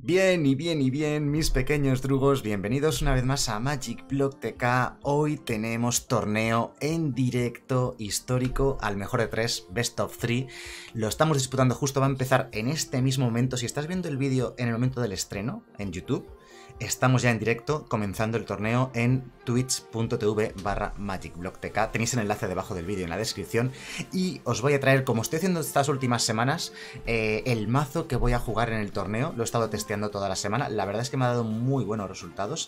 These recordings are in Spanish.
Bien, mis pequeños drugos, bienvenidos una vez más a Magic Block TK. Hoy tenemos torneo en directo histórico al mejor de 3, Best of 3. Lo estamos disputando justo, va a empezar en este mismo momento. Si estás viendo el vídeo en el momento del estreno en YouTube, estamos ya en directo comenzando el torneo en twitch.tv/MagicBlockTK. Tenéis el enlace debajo del vídeo en la descripción y os voy a traer, como estoy haciendo estas últimas semanas, el mazo que voy a jugar en el torneo. Lo he estado testeando toda la semana, la verdad es que me ha dado muy buenos resultados.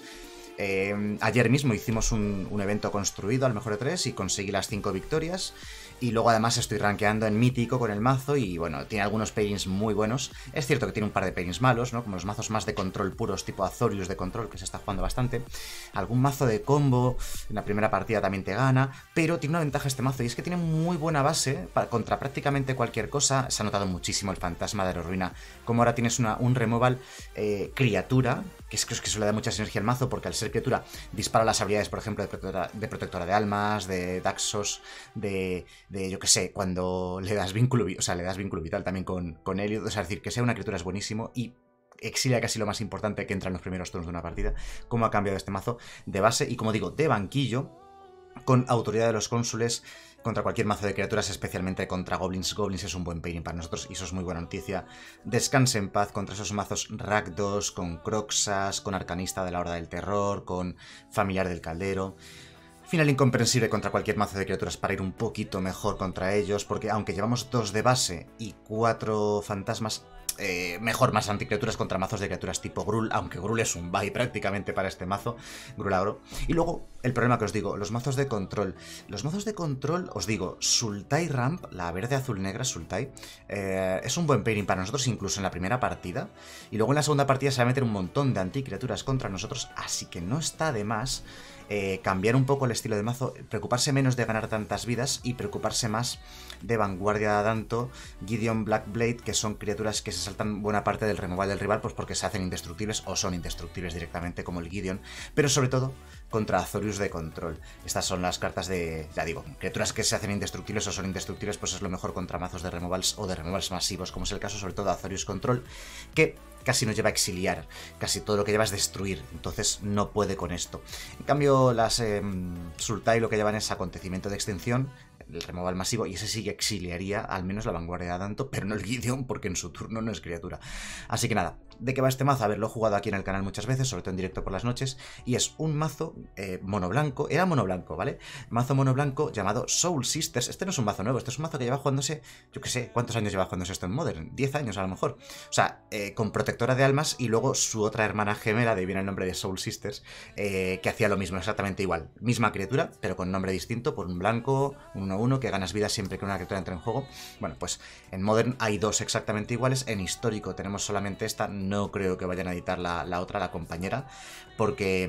Ayer mismo hicimos un evento construido al mejor de 3 y conseguí las 5 victorias. Y luego además estoy rankeando en mítico con el mazo y bueno, tiene algunos pairings muy buenos. Es cierto que tiene un par de pairings malos, ¿no? Como los mazos más de control puros tipo Azorius de control, que se está jugando bastante. Algún mazo de combo en la primera partida también te gana, pero tiene una ventaja este mazo y es que tiene muy buena base contra prácticamente cualquier cosa. Se ha notado muchísimo el fantasma de la ruina, como ahora tienes un removal criatura, que es que eso le da mucha sinergia al mazo, porque al ser criatura dispara las habilidades, por ejemplo, de protectora de almas, de Daxos, de yo que sé, cuando le das vínculo, o sea, le das vínculo vital también con Elliot, o sea, es decir, que sea una criatura es buenísimo y exilia casi lo más importante que entra en los primeros turnos de una partida. Cómo ha cambiado este mazo de base y, como digo, de banquillo, con autoridad de los cónsules contra cualquier mazo de criaturas, especialmente contra goblins. Goblins es un buen pairing para nosotros y eso es muy buena noticia. Descanse en paz contra esos mazos Rakdos, con Croxas, con Arcanista de la Horda del Terror, con Familiar del Caldero. Final incomprensible contra cualquier mazo de criaturas para ir un poquito mejor contra ellos, porque aunque llevamos 2 de base y 4 fantasmas, mejor más anticriaturas contra mazos de criaturas tipo Gruul, aunque Gruul es un buy prácticamente para este mazo, Gruul Agro. Y luego, el problema que os digo, los mazos de control. Los mazos de control, os digo, Sultai Ramp, la verde azul negra Sultai, es un buen pairing para nosotros incluso en la primera partida, y luego en la segunda partida se va a meter un montón de anticriaturas contra nosotros, así que no está de más cambiar un poco el estilo de mazo, preocuparse menos de ganar tantas vidas y preocuparse más de vanguardia tanto Gideon Blackblade, que son criaturas que se saltan buena parte del removal del rival, pues porque se hacen indestructibles o son indestructibles directamente, como el Gideon, pero sobre todo contra Azorius de control. Estas son las cartas de, ya digo, criaturas que se hacen indestructibles o son indestructibles, pues es lo mejor contra mazos de removals o de removals masivos, como es el caso sobre todo de Azorius Control, que casi nos lleva a exiliar, casi todo lo que lleva es destruir, entonces no puede con esto. En cambio, las Sultai lo que llevan es acontecimiento de extinción, el removal masivo, y ese sí que exiliaría al menos la vanguardia de tanto, pero no el Gideon, porque en su turno no es criatura. Así que nada, ¿de qué va este mazo? A ver, lo he jugado aquí en el canal muchas veces, sobre todo en directo por las noches, y es un mazo mono blanco, era mono blanco, ¿vale? Mazo mono blanco llamado Soul Sisters. Este no es un mazo nuevo, este es un mazo que lleva jugándose, yo qué sé, ¿cuántos años lleva jugándose esto en Modern? 10 años a lo mejor. O sea, con protectora de almas y luego su otra hermana gemela, de ahí viene el nombre de Soul Sisters, que hacía lo mismo, exactamente igual. Misma criatura, pero con nombre distinto, por un blanco, un 1-1, que ganas vida siempre que una criatura entre en juego. Bueno, pues en Modern hay dos exactamente iguales, en histórico tenemos solamente esta, no creo que vayan a editar la otra, la compañera, porque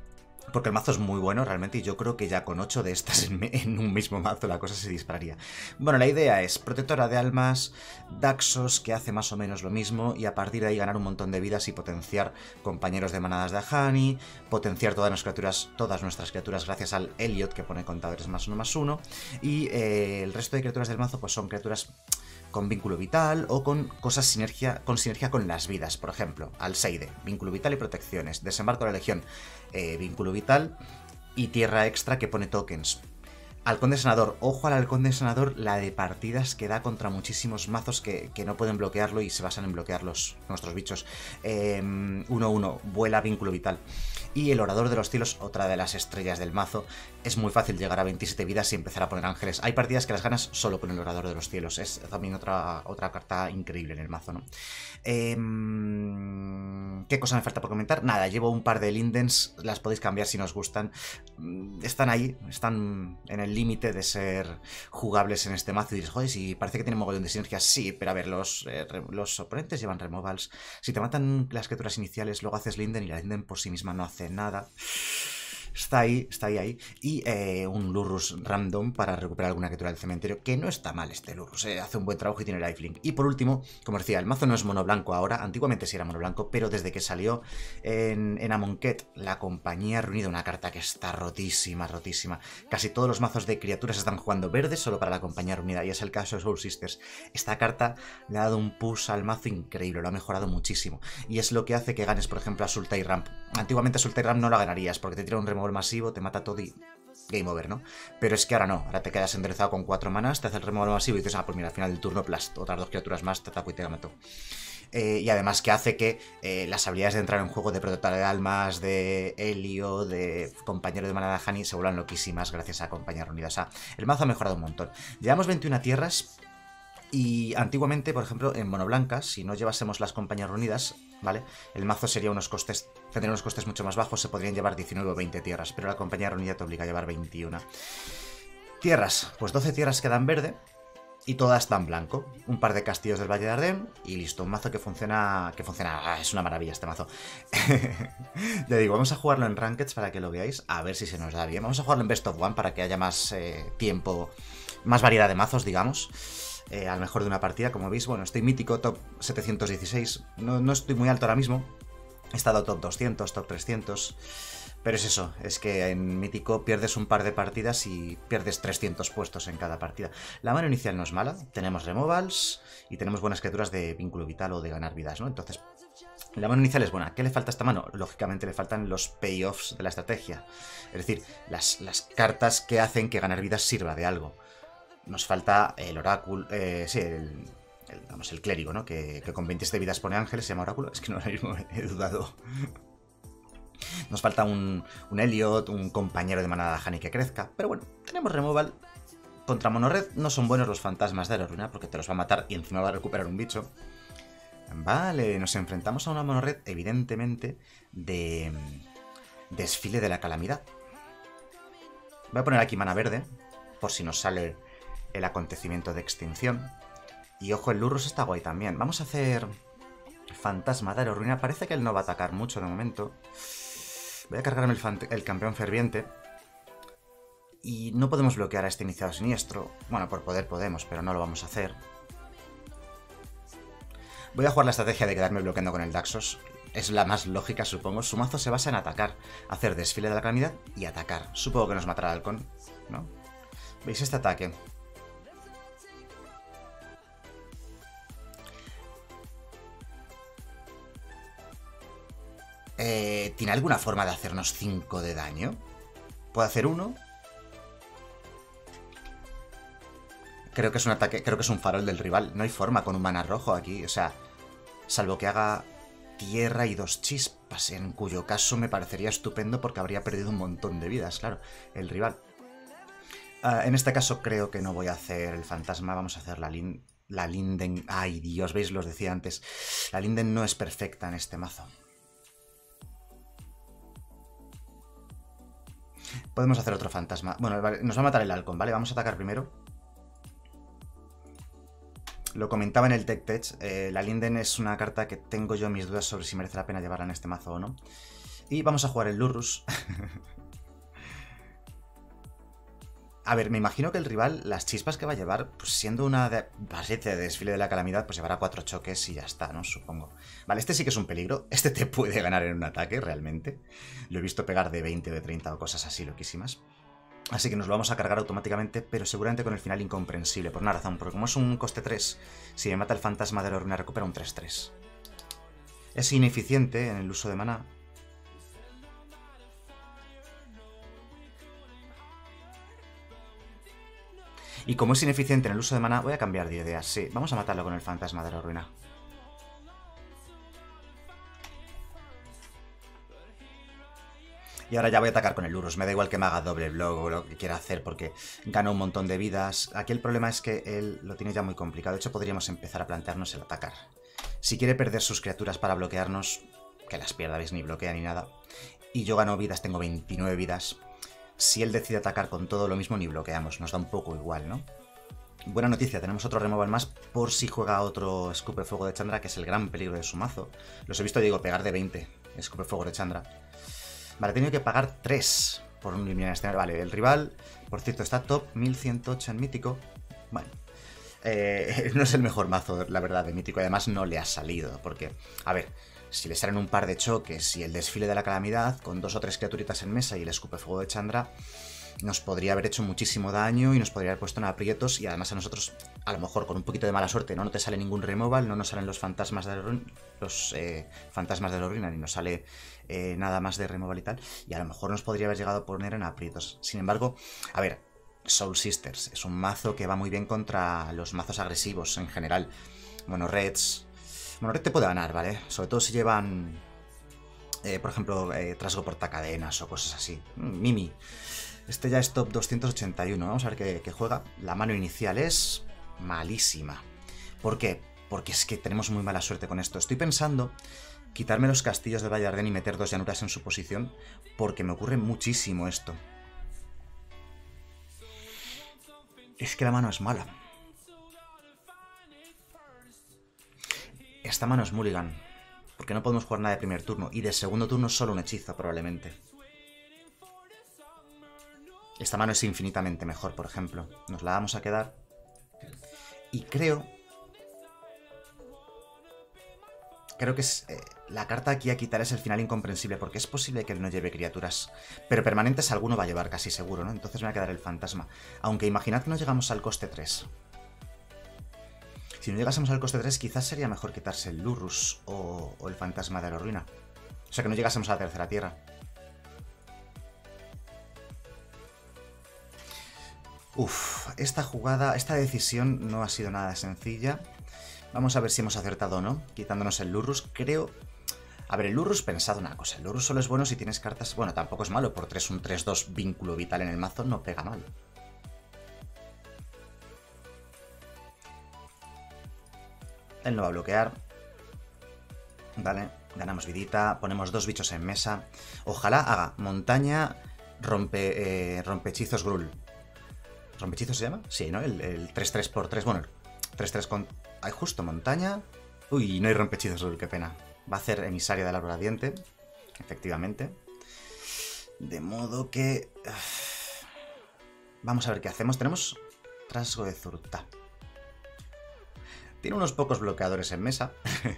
el mazo es muy bueno realmente y yo creo que ya con 8 de estas en un mismo mazo la cosa se dispararía. Bueno, la idea es protectora de almas, Daxos, que hace más o menos lo mismo, y a partir de ahí ganar un montón de vidas y potenciar compañeros de manadas de Ahani, potenciar todas nuestras criaturas gracias al Elliot, que pone contadores +1/+1, y el resto de criaturas del mazo pues son criaturas con vínculo vital o con cosas sinergia con las vidas. Por ejemplo, Alseide, vínculo vital y protecciones. Desembarco de la Legión, vínculo vital y tierra extra que pone tokens. Halcón de Sanador, ojo al Halcón de Sanador, la de partidas que da contra muchísimos mazos que no pueden bloquearlo y se basan en bloquear nuestros bichos. 1-1, vuela, vínculo vital. Y el Orador de los Cielos, otra de las estrellas del mazo. Es muy fácil llegar a 27 vidas y empezar a poner ángeles. Hay partidas que las ganas solo con el Orador de los Cielos. Es también otra carta increíble en el mazo, ¿no? ¿Qué cosa me falta por comentar? Nada, llevo un par de Lindens, las podéis cambiar si nos gustan. Están ahí, están en el límite de ser jugables en este mazo. Y dices, joder, si parece que tiene mogollón de sinergias. Sí, pero a ver, los oponentes llevan removals. Si te matan las criaturas iniciales, luego haces Linden y la Linden por sí misma no hace nada. Está ahí. Y un Lurrus random para recuperar alguna criatura del cementerio, que no está mal este Lurrus, hace un buen trabajo y tiene lifelink. Y por último, como decía, el mazo no es mono blanco ahora, antiguamente sí era mono blanco, pero desde que salió en Amonkhet la compañía reunida, una carta que está rotísima, rotísima. Casi todos los mazos de criaturas están jugando verdes solo para la compañía reunida, y es el caso de Soul Sisters. Esta carta le ha dado un push al mazo increíble, lo ha mejorado muchísimo. Y es lo que hace que ganes, por ejemplo, a Sultai Ramp. Antiguamente a Sultai Ramp no la ganarías, porque te tira un removal masivo, te mata todo y game over, ¿no? Pero es que ahora no, ahora te quedas enderezado con 4 manas, te hace el removal masivo y dices, ah, pues mira, al final del turno, plast, otras 2 criaturas más, te ataco y te mato. Y además que hace que las habilidades de entrar en juego de protector de almas, de Helio, de compañero de manada Hani se vuelvan loquísimas gracias a compañía reunida. O sea, el mazo ha mejorado un montón. Llevamos 21 tierras. Y antiguamente, por ejemplo, en mono blanca, si no llevásemos las compañías reunidas, ¿vale? El mazo tendría unos costes mucho más bajos, se podrían llevar 19 o 20 tierras, pero la compañía reunida te obliga a llevar 21. Tierras, pues 12 tierras quedan verde y todas dan blanco. Un par de castillos del Valle de Ardén y listo, un mazo que funciona, es una maravilla este mazo. Ya digo, vamos a jugarlo en Rankeds para que lo veáis, a ver si se nos da bien. Vamos a jugarlo en Best of One para que haya más tiempo, más variedad de mazos, digamos. A lo mejor de una partida, como veis, bueno, estoy mítico, top 716, no estoy muy alto ahora mismo, he estado top 200, top 300, pero es eso, es que en mítico pierdes un par de partidas y pierdes 300 puestos en cada partida. La mano inicial no es mala, tenemos removals y tenemos buenas criaturas de vínculo vital o de ganar vidas, ¿no? Entonces, la mano inicial es buena. ¿Qué le falta a esta mano? Lógicamente le faltan los payoffs de la estrategia, es decir, las cartas que hacen que ganar vidas sirva de algo. Nos falta el oráculo, sí, el clérigo, ¿no? Que con 27 vidas pone ángeles, se llama oráculo. Es que no lo mismo he dudado. Nos falta un Elliot, un compañero de manada Hani que crezca. Pero bueno, tenemos removal. Contra monored no son buenos los fantasmas de la ruina, porque te los va a matar y encima va a recuperar un bicho. Vale, nos enfrentamos a una monored, evidentemente, de desfile de la calamidad. Voy a poner aquí mana verde, por si nos sale el acontecimiento de extinción. Y ojo, el Lurrus está guay también. Vamos a hacer fantasma de la ruina. Parece que él no va a atacar mucho de momento. Voy a cargarme el campeón ferviente. Y no podemos bloquear a este iniciado siniestro. Bueno, por poder podemos, pero no lo vamos a hacer. Voy a jugar la estrategia de quedarme bloqueando con el Daxos. Es la más lógica, supongo. Su mazo se basa en atacar, hacer desfile de la calamidad y atacar. Supongo que nos matará el halcón, ¿no? ¿Veis este ataque? ¿Tiene alguna forma de hacernos 5 de daño? ¿Puede hacer 1? Creo que es un ataque, creo que es un farol del rival. No hay forma con un mana rojo aquí, o sea, salvo que haga tierra y 2 chispas, en cuyo caso me parecería estupendo porque habría perdido un montón de vidas, claro, el rival. En este caso creo que no voy a hacer el fantasma, vamos a hacer la Linden. Ay, Dios, veis, los decía antes. La Linden no es perfecta en este mazo. Podemos hacer otro fantasma. Bueno, vale, nos va a matar el halcón, ¿vale? Vamos a atacar primero. Lo comentaba en el Tech Tech. La Linden es una carta que tengo yo mis dudas sobre si merece la pena llevarla en este mazo o no. Y vamos a jugar el Lurrus. A ver, me imagino que el rival, las chispas que va a llevar, pues siendo una de desfile de la calamidad, pues llevará 4 choques y ya está, ¿no? Supongo. Vale, este sí que es un peligro. Este te puede ganar en un ataque, realmente. Lo he visto pegar de 20 o de 30 o cosas así loquísimas. Así que nos lo vamos a cargar automáticamente, pero seguramente con el final incomprensible, por una razón. Porque como es un coste 3, si me mata el fantasma de la ruina recupera un 3-3. Es ineficiente en el uso de maná. Y como es ineficiente en el uso de maná, voy a cambiar de idea. Sí, vamos a matarlo con el fantasma de la ruina. Y ahora ya voy a atacar con el Lurrus. Me da igual que me haga doble block o lo que quiera hacer porque gana un montón de vidas. Aquí el problema es que él lo tiene ya muy complicado. De hecho, podríamos empezar a plantearnos el atacar. Si quiere perder sus criaturas para bloquearnos, que las pierda, ¿veis? Ni bloquea ni nada. Y yo gano vidas, tengo 29 vidas. Si él decide atacar con todo lo mismo, ni bloqueamos. Nos da un poco igual, ¿no? Buena noticia, tenemos otro removal más por si juega otro Escupe Fuego de Chandra, que es el gran peligro de su mazo. Los he visto, digo, pegar de 20. Escupe Fuego de Chandra. Vale, he tenido que pagar 3 por un eliminar escenario. Vale, el rival, por cierto, está top 1108 en mítico. Bueno, no es el mejor mazo, la verdad, de mítico. Y además no le ha salido. Porque, a ver, si le salen un par de choques y el desfile de la calamidad, con 2 o 3 criaturitas en mesa y el escupefuego de Chandra, nos podría haber hecho muchísimo daño y nos podría haber puesto en aprietos. Y además a nosotros, a lo mejor con un poquito de mala suerte, no te sale ningún removal, no nos salen los fantasmas de fantasmas de la ruina, ni nos sale nada más de removal y tal. Y a lo mejor nos podría haber llegado a poner en aprietos. Sin embargo, a ver, Soul Sisters es un mazo que va muy bien contra los mazos agresivos en general. Mono-Reds. Mono-Red te puede ganar, ¿vale? Sobre todo si llevan, por ejemplo, trasgo portacadenas o cosas así. Mimi. Este ya es top 281. Vamos a ver qué juega. La mano inicial es malísima. ¿Por qué? Porque es que tenemos muy mala suerte con esto. Estoy pensando quitarme los castillos de Vallardén y meter 2 llanuras en su posición, porque me ocurre muchísimo esto. Es que la mano es mala. Esta mano es mulligan, porque no podemos jugar nada de primer turno, y de segundo turno solo un hechizo, probablemente. Esta mano es infinitamente mejor, por ejemplo. Nos la vamos a quedar. Y creo que es la carta aquí a quitar es el final incomprensible, porque es posible que él no lleve criaturas, pero permanentes alguno va a llevar casi seguro, ¿no? Entonces me va a quedar el fantasma. Aunque imaginad que no llegamos al coste 3. Si no llegásemos al coste 3, quizás sería mejor quitarse el Lurrus o el fantasma de la ruina. O sea, que no llegásemos a la tercera tierra. Uf, esta jugada, esta decisión no ha sido nada sencilla. Vamos a ver si hemos acertado o no, quitándonos el Lurrus. Creo... A ver, el Lurrus, pensad una cosa. El Lurrus solo es bueno si tienes cartas... Bueno, tampoco es malo. Por 3, un 3-2 vínculo vital en el mazo no pega mal. Él no va a bloquear. Vale, ganamos vidita. Ponemos 2 bichos en mesa. Ojalá haga montaña, rompehechizos Gruul. ¿Rompehechizos se llama? Sí, ¿no? El 3-3 por 3. Bueno, 3-3 con... Hay justo montaña. Uy, no hay rompehechizos Gruul, qué pena. Va a hacer emisaria del árbol ardiente. Efectivamente. De modo que... Vamos a ver qué hacemos. Tenemos Trasgo de Zurta. Tiene unos pocos bloqueadores en mesa.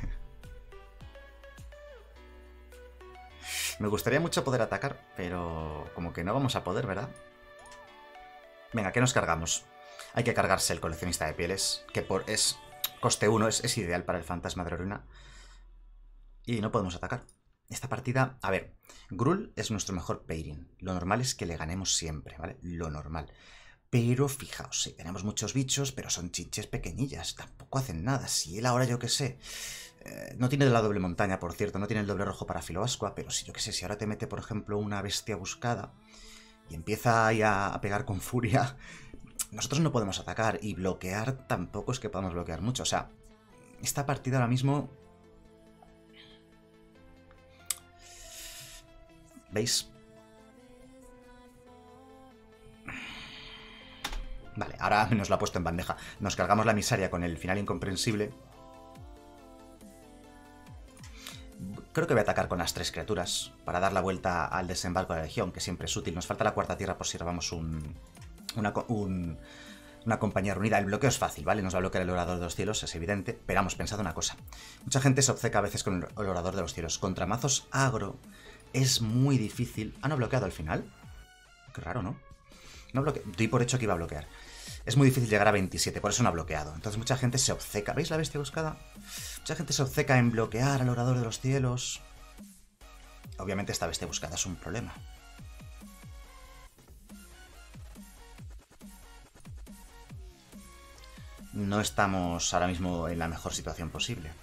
Me gustaría mucho poder atacar, pero como que no vamos a poder, ¿verdad? Venga, ¿qué nos cargamos? Hay que cargarse el coleccionista de pieles, que es coste 1, es ideal para el fantasma de la ruina. Y no podemos atacar. Esta partida, a ver, Gruul es nuestro mejor pairing. Lo normal es que le ganemos siempre, ¿vale? Lo normal. Pero fijaos, sí, tenemos muchos bichos, pero son chinches pequeñillas, tampoco hacen nada. Si él ahora, yo qué sé, no tiene la doble montaña, por cierto, no tiene el doble rojo para Filoascua, pero si yo qué sé, si ahora te mete, por ejemplo, una bestia buscada y empieza ahí a pegar con furia, nosotros no podemos atacar, y bloquear tampoco es que podamos bloquear mucho. O sea, esta partida ahora mismo... ¿Veis? Vale, ahora nos lo ha puesto en bandeja. Nos cargamos la emisaria con el final incomprensible. Creo que voy a atacar con las 3 criaturas para dar la vuelta al desembarco de la legión, que siempre es útil. Nos falta la cuarta tierra por si robamos una compañía reunida. El bloqueo es fácil, ¿vale? Nos va a bloquear el orador de los cielos, es evidente. Pero hemos pensado una cosa. Mucha gente se obceca a veces con el orador de los cielos. Contra mazos agro es muy difícil. ¿Ah, no ha bloqueado al final? Qué raro, ¿no? No bloquea. Doy por hecho que iba a bloquear. Es muy difícil llegar a 27, por eso no ha bloqueado. Entonces mucha gente se obceca. ¿Veis la bestia buscada? Mucha gente se obceca en bloquear al orador de los cielos. Obviamente esta bestia buscada es un problema. No estamos ahora mismo en la mejor situación posible.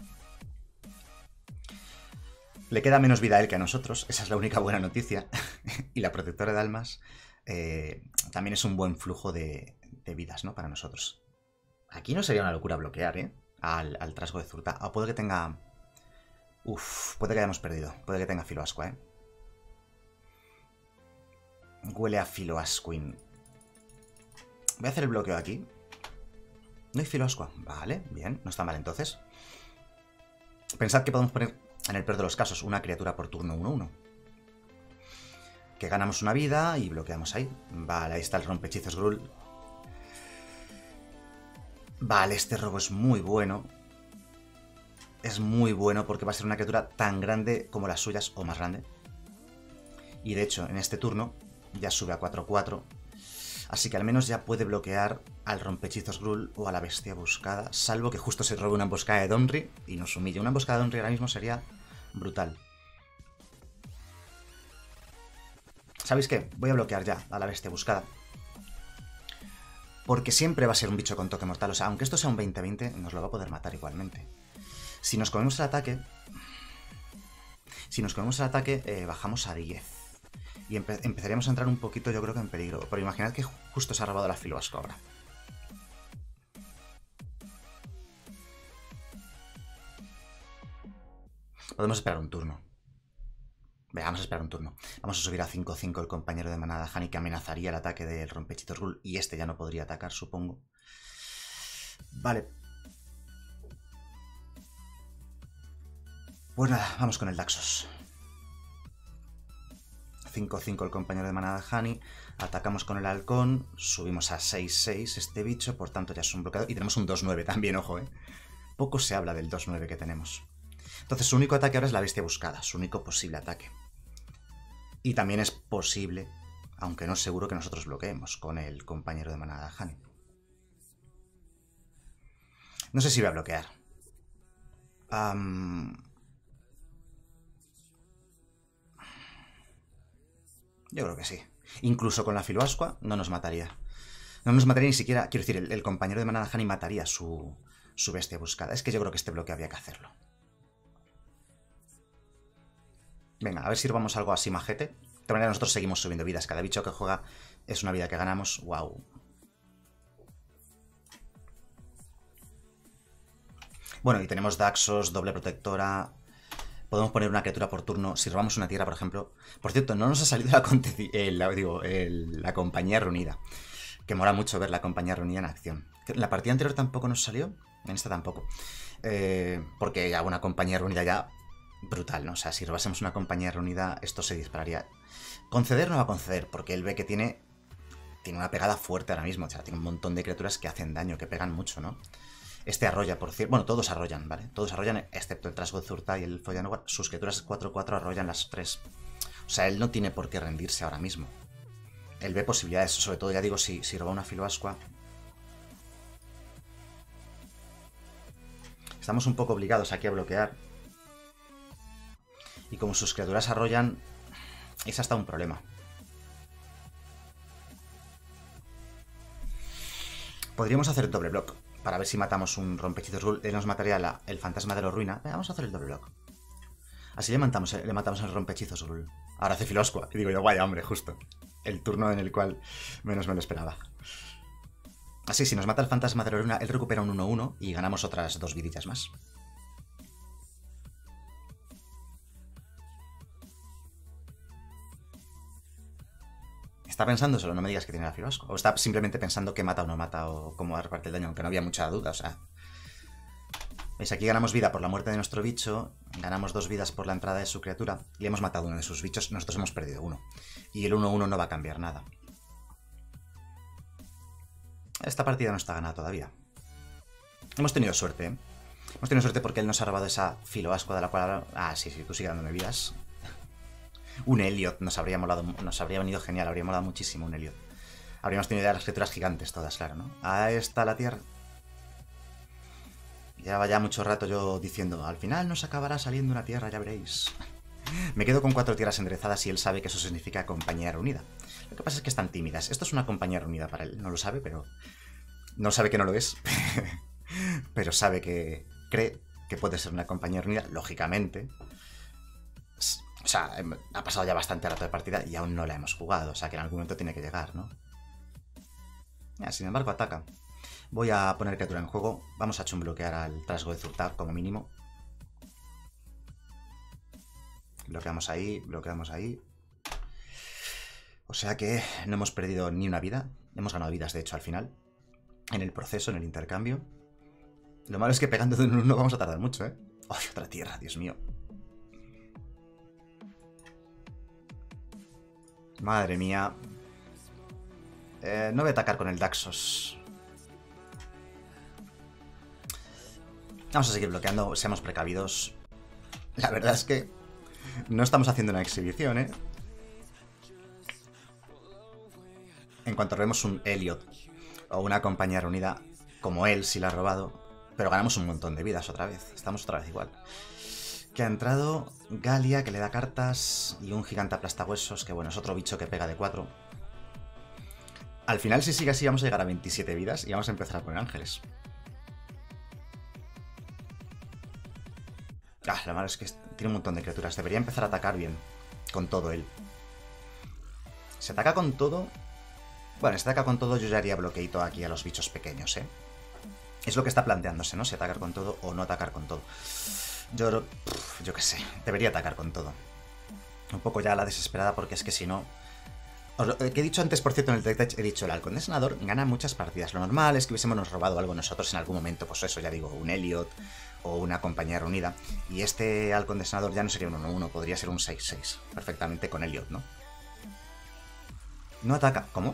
Le queda menos vida a él que a nosotros, esa es la única buena noticia. Y la protectora de almas también es un buen flujo de vidas, ¿no? Para nosotros. Aquí no sería una locura bloquear, ¿eh? Al trasgo de Zurta. O puede que tenga... Uf, puede que hayamos perdido. Puede que tenga Filoascua, ¿eh? Huele a Filoasquin. Voy a hacer el bloqueo aquí. No hay Filoascua. Vale, bien. No está mal entonces. Pensad que podemos poner, en el peor de los casos, una criatura por turno 1-1. Que ganamos una vida y bloqueamos ahí. Vale, ahí está el rompehechizos Gruul. Vale, este robo es muy bueno. Es muy bueno porque va a ser una criatura tan grande como las suyas o más grande. Y de hecho, en este turno ya sube a 4-4. Así que al menos ya puede bloquear al rompehechizos Gruul o a la bestia buscada. Salvo que justo se robe una emboscada de Domri y nos humille. Una emboscada de Domri ahora mismo sería brutal. ¿Sabéis qué? Voy a bloquear ya a la bestia buscada. Porque siempre va a ser un bicho con toque mortal. O sea, aunque esto sea un 20-20, nos lo va a poder matar igualmente. Si nos comemos el ataque... bajamos a 10. Y empezaríamos a entrar un poquito, yo creo que en peligro. Pero imaginad que justo se ha robado la Filoasco ahora. Podemos esperar un turno. Venga, vamos a esperar un turno. Vamos a subir a 5-5 el compañero de manada Hani, que amenazaría el ataque del rompehechizos Gruul. Y este ya no podría atacar, supongo. Vale. Pues nada, vamos con el Daxos. 5-5 el compañero de manada Hani. Atacamos con el halcón. Subimos a 6-6 este bicho. Por tanto ya es un bloqueador. Y tenemos un 2-9 también, ojo, Poco se habla del 2-9 que tenemos. Entonces su único ataque ahora es la bestia buscada. Su único posible ataque. Y también es posible, aunque no es seguro, que nosotros bloqueemos con el compañero de manada Hani. No sé si voy a bloquear. Yo creo que sí. Incluso con la Filoasqua no nos mataría. No nos mataría ni siquiera... Quiero decir, el compañero de manada Hani mataría su bestia buscada. Es que yo creo que este bloque había que hacerlo. Venga, a ver si robamos algo así majete. De todas maneras, nosotros seguimos subiendo vidas. Cada bicho que juega es una vida que ganamos. ¡Wow! Bueno, y tenemos Daxos, doble protectora. Podemos poner una criatura por turno. Si robamos una tierra, por ejemplo. Por cierto, no nos ha salido la compañía reunida. Que mola mucho ver la compañía reunida en acción. En la partida anterior tampoco nos salió. En esta tampoco. Porque ya una compañía reunida ya... brutal, ¿no? O sea, si robásemos una compañía reunida, esto se dispararía. Conceder no va a conceder, porque él ve que tiene una pegada fuerte ahora mismo. O sea, tiene un montón de criaturas que hacen daño, que pegan mucho, ¿no? Este arrolla, por cierto. Bueno, todos arrollan, ¿vale? Todos arrollan, excepto el Trasgo de Zurta y el Follanova. Sus criaturas 4-4 arrollan las 3. O sea, él no tiene por qué rendirse ahora mismo. Él ve posibilidades, sobre todo, ya digo, si roba una Filoasqua. Estamos un poco obligados aquí a bloquear. Y como sus criaturas arrollan, es hasta un problema. Podríamos hacer doble block para ver si matamos un rompehechizos Gruul. Él nos mataría el fantasma de la ruina. Vamos a hacer el doble block. Así le matamos el rompehechizos Gruul. Ahora hace Filoasqua. Y digo yo, vaya hombre, justo. El turno en el cual menos me lo esperaba. Así, si nos mata el fantasma de la ruina, él recupera un 1-1 y ganamos otras 2 vidillas más. Está pensándoselo, no me digas que tiene la Filoasqua. O está simplemente pensando que mata o no mata o cómo va a repartir el daño, aunque no había mucha duda, o sea. ¿Veis? Aquí ganamos vida por la muerte de nuestro bicho, ganamos 2 vidas por la entrada de su criatura y hemos matado uno de sus bichos, nosotros hemos perdido uno. Y el 1-1 no va a cambiar nada. Esta partida no está ganada todavía. Hemos tenido suerte, ¿eh? Hemos tenido suerte porque él nos ha robado esa Filoasqua de la cual... Ah, sí, tú sigue dándome vidas. Un Elliot nos habría molado, nos habría venido genial, habría molado muchísimo un Elliot. Habríamos tenido ya las criaturas gigantes todas, claro, ¿no? Ahí está la tierra. Llevaba ya mucho rato yo diciendo, al final nos acabará saliendo una tierra, ya veréis. Me quedo con 4 tierras enderezadas y él sabe que eso significa compañía reunida. Lo que pasa es que están tímidas. Esto es una compañía reunida para él, no lo sabe, pero... No sabe que no lo es. Pero sabe que... cree que puede ser una compañía reunida, lógicamente. O sea, ha pasado ya bastante rato de partida y aún no la hemos jugado. O sea, que en algún momento tiene que llegar, ¿no? Sin embargo, ataca. Voy a poner criatura en juego. Vamos a chumbloquear al Trasgo de Zurta, como mínimo. Bloqueamos ahí, bloqueamos ahí. O sea que no hemos perdido ni una vida. Hemos ganado vidas, de hecho, al final. En el proceso, en el intercambio. Lo malo es que pegando de un 1 vamos a tardar mucho, ¿eh? ¡Ay, otra tierra! Dios mío. Madre mía. No voy a atacar con el Daxos. Vamos a seguir bloqueando, seamos precavidos. La verdad es que no estamos haciendo una exhibición, ¿eh? En cuanto vemos un Elliot o una compañía reunida como él, si la ha robado, pero ganamos un montón de vidas otra vez. Estamos otra vez igual. Que ha entrado Galia, que le da cartas, y un gigante aplastahuesos, que bueno, es otro bicho que pega de 4. Al final, si sigue así, vamos a llegar a 27 vidas y vamos a empezar a poner ángeles. Ah, lo malo es que tiene un montón de criaturas. Debería empezar a atacar bien. Con todo él. Si ataca con todo... Bueno, si ataca con todo, yo ya haría bloqueito aquí a los bichos pequeños, ¿eh? Es lo que está planteándose, ¿no? Si atacar con todo o no atacar con todo. Yo qué sé. Debería atacar con todo. Un poco ya a la desesperada, porque es que si no... Que he dicho antes, por cierto, en el Tech, he dicho, el halcón de senador gana muchas partidas. Lo normal es que hubiésemos robado algo nosotros en algún momento. Pues eso, ya digo, un Elliot o una compañía reunida. Y este halcón de senador ya no sería un 1-1, podría ser un 6-6. Perfectamente con Elliot, ¿no? No ataca. ¿Cómo?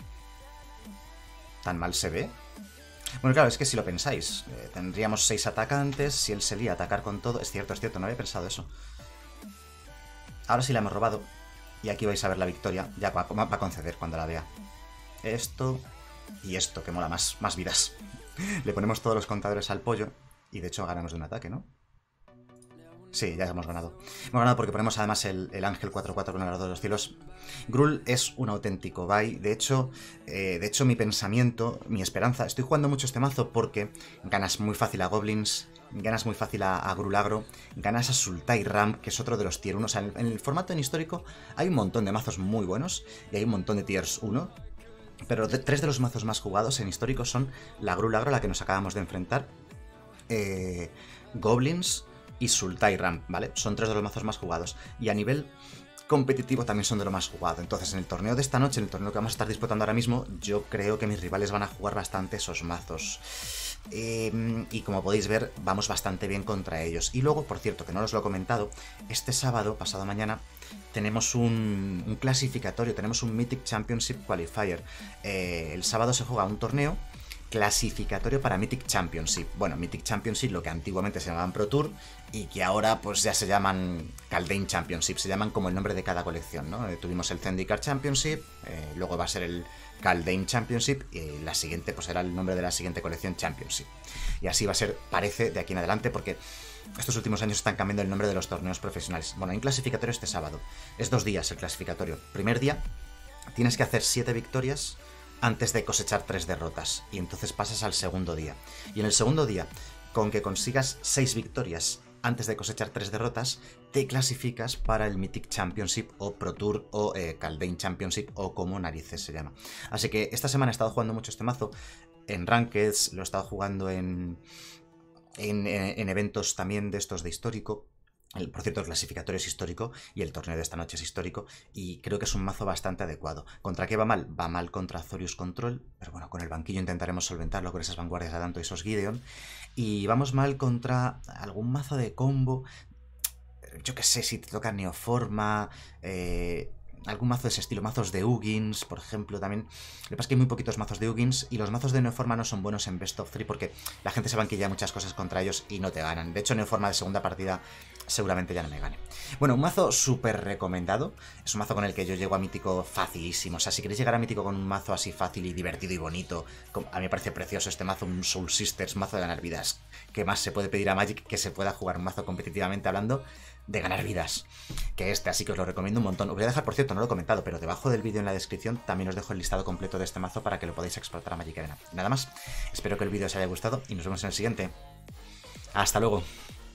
¿Tan mal se ve? Bueno, claro, es que si lo pensáis, tendríamos 6 atacantes. Si él se lía a atacar con todo... Es cierto, no había pensado eso. Ahora sí la hemos robado. Y aquí vais a ver la victoria. Ya va a conceder cuando la vea. Esto y esto, que mola más vidas. Le ponemos todos los contadores al pollo. Y de hecho ganamos de un ataque, ¿no? Sí, ya hemos ganado. Hemos ganado porque ponemos además el ángel 4-4 con el Heraldo de los Cielos. Gruul es un auténtico buy. De hecho, mi pensamiento, mi esperanza... Estoy jugando mucho este mazo porque ganas muy fácil a Goblins, ganas muy fácil a Gruul Agro, ganas a Sultai Ramp, que es otro de los tier 1. O sea, en el formato en histórico hay un montón de mazos muy buenos y hay un montón de tiers 1. Pero 3 de los mazos más jugados en histórico son la Gruul Agro, la que nos acabamos de enfrentar, Goblins y Sultai Ramp, ¿vale? Son 3 de los mazos más jugados. Y a nivel competitivo también son de lo más jugado. Entonces, en el torneo de esta noche, en el torneo que vamos a estar disputando ahora mismo, yo creo que mis rivales van a jugar bastante esos mazos. Y como podéis ver, vamos bastante bien contra ellos. Y luego, por cierto, que no os lo he comentado, este sábado, pasado mañana, tenemos un clasificatorio, tenemos un Mythic Championship Qualifier. El sábado se juega un torneo clasificatorio para Mythic Championship. Bueno, Mythic Championship, lo que antiguamente se llamaban Pro Tour y que ahora pues ya se llaman Kaldheim Championship, se llaman como el nombre de cada colección, ¿no? Tuvimos el Zendikar Championship, luego va a ser el Kaldheim Championship y la siguiente pues será el nombre de la siguiente colección Championship. Y así va a ser, parece, de aquí en adelante, porque estos últimos años están cambiando el nombre de los torneos profesionales. Bueno, hay un clasificatorio este sábado. Es 2 días el clasificatorio. Primer día, tienes que hacer 7 victorias antes de cosechar 3 derrotas, y entonces pasas al segundo día. Y en el segundo día, con que consigas 6 victorias antes de cosechar 3 derrotas, te clasificas para el Mythic Championship o Pro Tour o Kaldheim Championship o como narices se llama. Así que esta semana he estado jugando mucho este mazo en Rankeds, lo he estado jugando en eventos también de estos de histórico. Por cierto, el clasificatorio es histórico y el torneo de esta noche es histórico y creo que es un mazo bastante adecuado. ¿Contra qué va mal? Va mal contra Azorius Control, pero bueno, con el banquillo intentaremos solventarlo con esas vanguardias de Adanto y esos Gideon. Y vamos mal contra algún mazo de combo, yo que sé, si te toca Neoforma, algún mazo de ese estilo, mazos de Ugins, por ejemplo, también. Lo que pasa es que hay muy poquitos mazos de Ugins y los mazos de Neoforma no son buenos en Best of 3 porque la gente se banquilla muchas cosas contra ellos y no te ganan. De hecho, Neoforma de segunda partida seguramente ya no me gane. Bueno, un mazo súper recomendado. Es un mazo con el que yo llego a Mítico facilísimo. O sea, si queréis llegar a Mítico con un mazo así fácil y divertido y bonito, a mí me parece precioso este mazo, un Soul Sisters, mazo de ganar vidas. ¿Qué más se puede pedir a Magic que se pueda jugar un mazo competitivamente hablando de ganar vidas que este? Así que os lo recomiendo un montón. Os voy a dejar, por cierto, no lo he comentado, pero debajo del vídeo en la descripción también os dejo el listado completo de este mazo para que lo podáis explotar a Magic Arena. Nada más, espero que el vídeo os haya gustado y nos vemos en el siguiente. Hasta luego.